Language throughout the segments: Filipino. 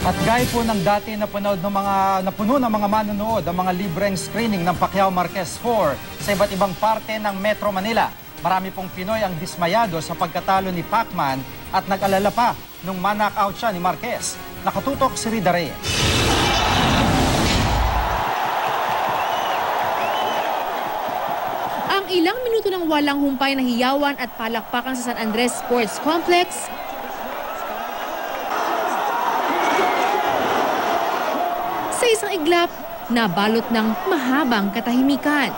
At gaya po ng dati napuno ng mga manonood ang mga libreng screening ng Pacquiao Marquez 4 sa iba't ibang parte ng Metro Manila. Marami pong Pinoy ang dismayado sa pagkatalo ni Pacman at nag-alala pa nung ma-knockout siya ni Marquez. Nakatutok si Rida Reyes. Ang ilang minuto ng walang humpay na hiyawan at palakpakan sa San Andres Sports Complex, sa isang iglap, nabalot ng mahabang katahimikan.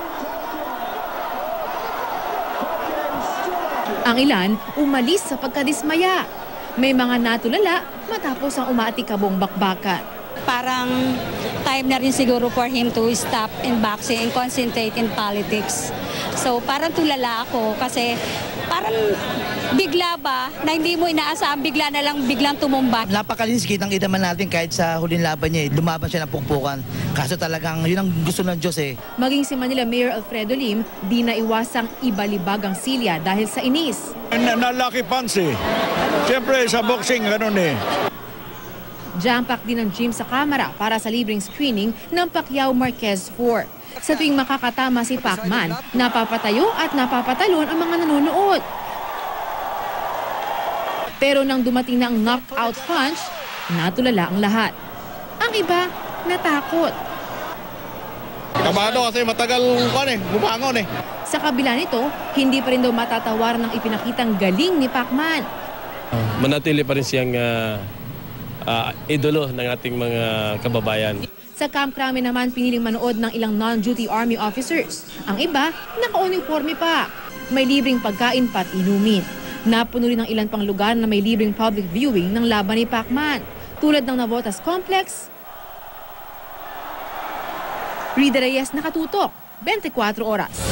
Ang ilan umalis sa pagkadismaya. May mga natulala matapos ang umaatikabong bakbakan. Parang time na rin siguro for him to stop in boxing and concentrate in politics. So parang tulala ako kasi parang bigla ba na hindi mo inaasahan, biglang tumumba. Napakalinis, kitang-kita man natin kahit sa huling laban niya, lumaban siya ng pukpukan. Kaso talagang yun ang gusto ng Diyos eh. Maging si Manila Mayor Alfredo Lim, di na iwasang ibalibag ang silya dahil sa inis. Nalaki pants eh. Siyempre sa boxing, ganun eh. Jam-pack din ang gym sa kamera para sa libreng screening ng Pacquiao Marquez 4. Sa tuwing makakatama si Pacman, napapatayo at napapatalon ang mga nanonood. Pero nang dumating na ang knockout punch, natulala ang lahat. Ang iba, natakot. Kabado kasi matagal bumangon eh. Sa kabila nito, hindi pa rin daw matatawaran ng ipinakitang galing ni Pacman. Manatili pa rin siyang idolo ng ating mga kababayan. Sa Camp Crame naman, piniling manood ng ilang non-duty army officers. Ang iba, naka-uniforme pa. May libreng pagkain pat inumin. Napuno rin ang ilan pang lugar na may libreng public viewing ng laban ni Pacman, tulad ng Navotas Complex. Rida Reyes, nakatutok, 24 oras.